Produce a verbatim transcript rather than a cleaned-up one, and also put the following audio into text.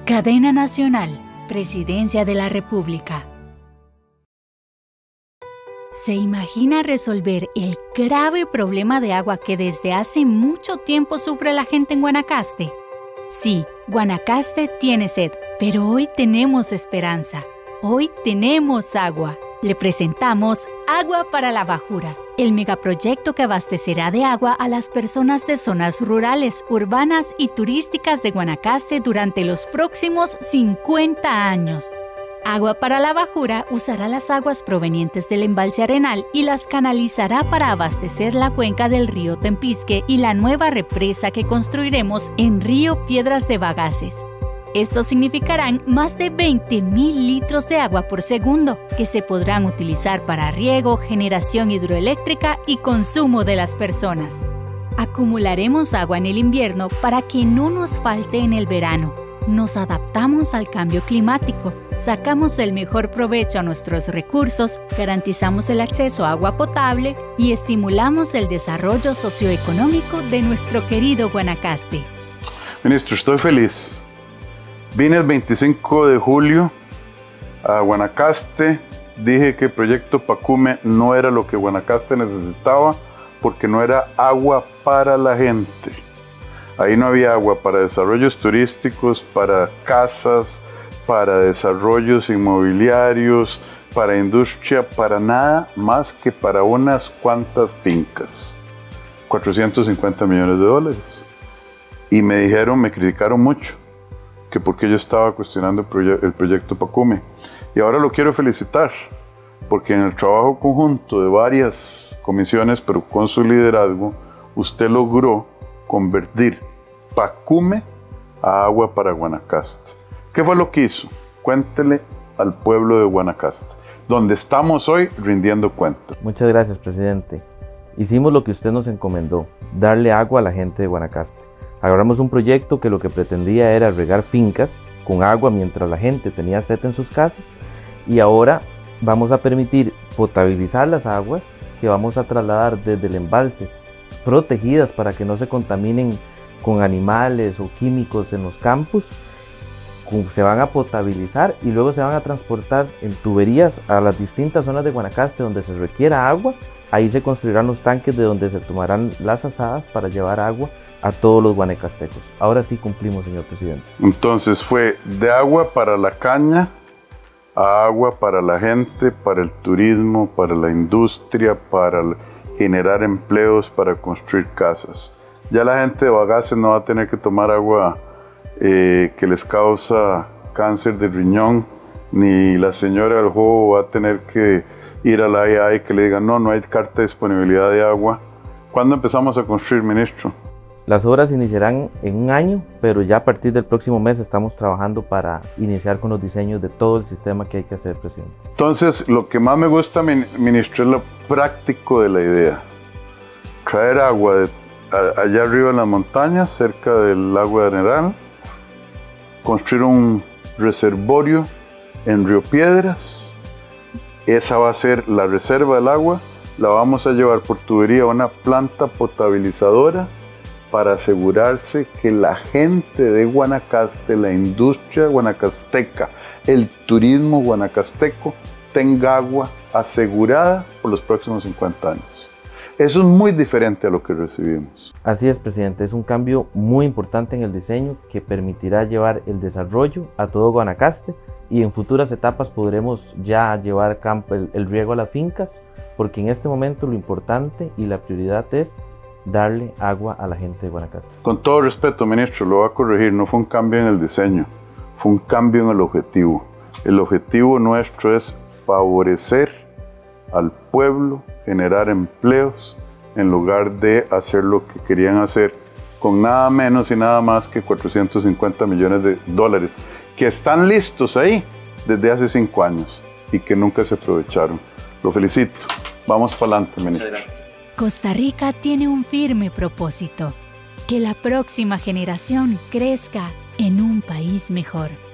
Cadena Nacional, Presidencia de la República. ¿Se imagina resolver el grave problema de agua que desde hace mucho tiempo sufre la gente en Guanacaste? Sí, Guanacaste tiene sed, pero hoy tenemos esperanza. Hoy tenemos agua. Le presentamos Agua para la Bajura, el megaproyecto que abastecerá de agua a las personas de zonas rurales, urbanas y turísticas de Guanacaste durante los próximos cincuenta años. Agua para la Bajura usará las aguas provenientes del embalse Arenal y las canalizará para abastecer la cuenca del río Tempisque y la nueva represa que construiremos en Río Piedras de Bagaces. Esto significarán más de veinte mil litros de agua por segundo, que se podrán utilizar para riego, generación hidroeléctrica y consumo de las personas. Acumularemos agua en el invierno para que no nos falte en el verano. Nos adaptamos al cambio climático, sacamos el mejor provecho a nuestros recursos, garantizamos el acceso a agua potable y estimulamos el desarrollo socioeconómico de nuestro querido Guanacaste. Ministro, estoy feliz. Vine el veinticinco de julio a Guanacaste, dije que el proyecto Pacume no era lo que Guanacaste necesitaba porque no era agua para la gente. Ahí no había agua para desarrollos turísticos, para casas, para desarrollos inmobiliarios, para industria, para nada más que para unas cuantas fincas. cuatrocientos cincuenta millones de dólares. Y me dijeron, me criticaron mucho, que porque yo estaba cuestionando el, proye el proyecto Pacume. Y ahora lo quiero felicitar, porque en el trabajo conjunto de varias comisiones, pero con su liderazgo, usted logró convertir Pacume a agua para Guanacaste. ¿Qué fue lo que hizo? Cuéntele al pueblo de Guanacaste, donde estamos hoy rindiendo cuentas. Muchas gracias, presidente. Hicimos lo que usted nos encomendó, darle agua a la gente de Guanacaste. Agarramos un proyecto que lo que pretendía era regar fincas con agua mientras la gente tenía sed en sus casas, y ahora vamos a permitir potabilizar las aguas que vamos a trasladar desde el embalse, protegidas para que no se contaminen con animales o químicos en los campos. Se van a potabilizar y luego se van a transportar en tuberías a las distintas zonas de Guanacaste donde se requiera agua. Ahí se construirán los tanques de donde se tomarán las azadas para llevar agua a todos los guanacastecos. Ahora sí cumplimos, señor presidente. Entonces fue de agua para la caña a agua para la gente, para el turismo, para la industria, para generar empleos, para construir casas. Ya la gente de Bagaces no va a tener que tomar agua eh, que les causa cáncer de riñón, ni la señora del juego va a tener que ir a la I A y que le digan no, no hay carta de disponibilidad de agua. ¿Cuándo empezamos a construir, ministro? Las obras iniciarán en un año, pero ya a partir del próximo mes estamos trabajando para iniciar con los diseños de todo el sistema que hay que hacer, presidente. Entonces, lo que más me gusta, ministro, es lo práctico de la idea. Traer agua de, a, allá arriba en las montañas, cerca del lago de Arenal, construir un reservorio en Río Piedras. Esa va a ser la reserva del agua, la vamos a llevar por tubería a una planta potabilizadora para asegurarse que la gente de Guanacaste, la industria guanacasteca, el turismo guanacasteco tenga agua asegurada por los próximos cincuenta años. Eso es muy diferente a lo que recibimos. Así es, presidente, es un cambio muy importante en el diseño que permitirá llevar el desarrollo a todo Guanacaste, y en futuras etapas podremos ya llevar campo, el, el riego a las fincas, porque en este momento lo importante y la prioridad es darle agua a la gente de Guanacaste. Con todo respeto, ministro, lo voy a corregir, no fue un cambio en el diseño, fue un cambio en el objetivo. El objetivo nuestro es favorecer al pueblo, generar empleos, en lugar de hacer lo que querían hacer con nada menos y nada más que cuatrocientos cincuenta millones de dólares, que están listos ahí desde hace cinco años y que nunca se aprovecharon. Lo felicito. Vamos para adelante, ministro. Costa Rica tiene un firme propósito: que la próxima generación crezca en un país mejor.